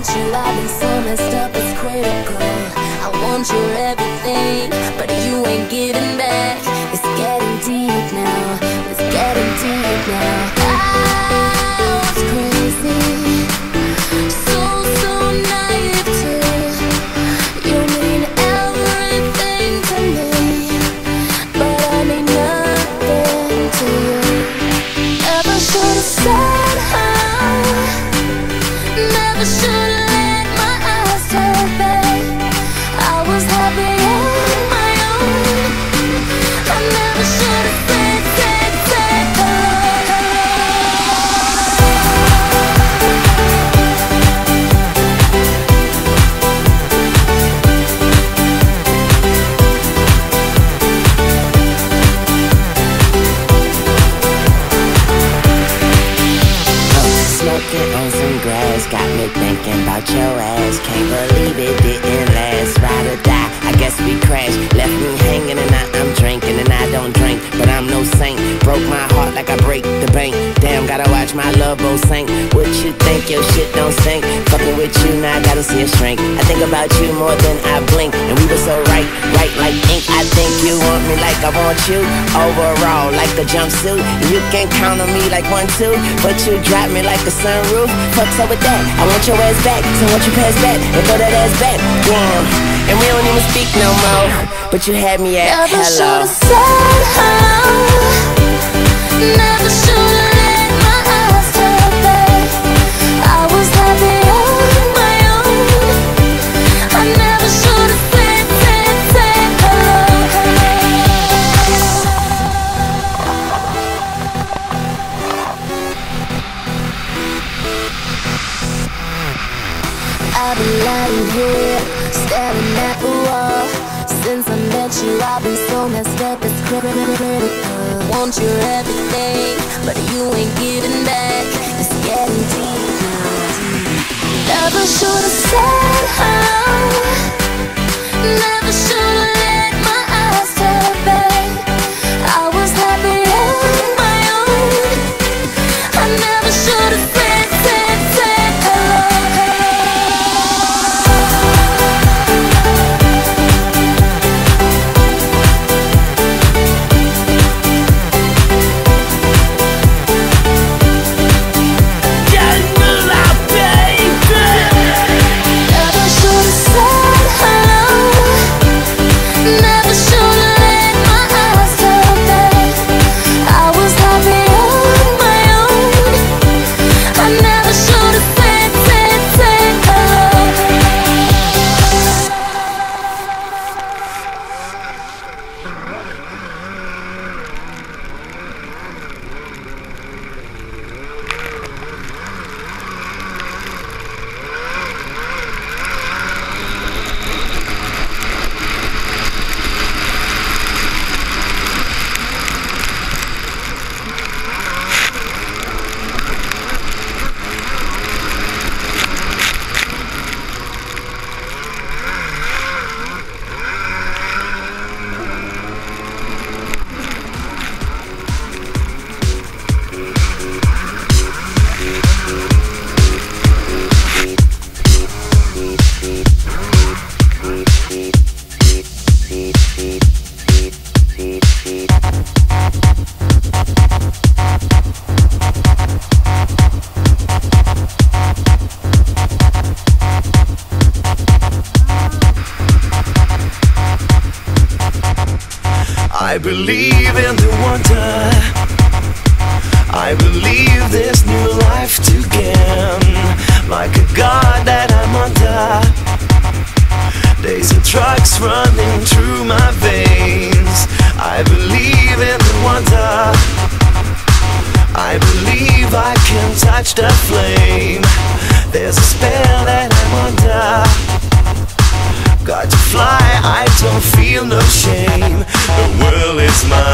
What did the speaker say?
met you, I've been so messed up, it's critical. I want your everything, but you ain't giving back. It's getting deep now, it's getting deep now. I was crazy, so naive too. You mean everything to me, but I mean nothing to you. Never should've said how, never should've let my eyes turn back. I was happy on my own. I never should've said Smoking on some grass, got me thinking about your ass. Can't believe it didn't last, ride or die, I guess we crashed. Left me hanging and now I'm drinking. And I don't drink, but I'm no saint. Broke my heart like I break the bank. Damn, gotta watch my love boat sink. What you think, your shit don't stink? Fucking with you now, I gotta see a shrink. I think about you more than I blink. And we were so right like ink. I think you want me like I want you. Overall, like a jumpsuit. You can count on me like 1, 2, but you drop me like a sunroof. Fuck's up with that, I want your ass back. So won't you pass back and throw that ass back? Damn, and we don't even speak no more, but you had me at never hello. Should've said how, never should've let my eyes turn back. I was happy on my own. I never should've said hello. I've been lying here, staring at the wall. Since I met you, I've been so messed up, it's critical. Want your everything, but you ain't giving back. It's getting deep now. Never should've said how, never should've let my eyes turn back. I was happy on my own. I never should've said hello. I believe in the wonder, I believe there's new life to gain. Like a god that I'm under, days of drugs running through my veins. I believe in the wonder, I believe I can touch the flame. There's a spell that I'm under, got to fly, I don't feel no shame. The world is mine.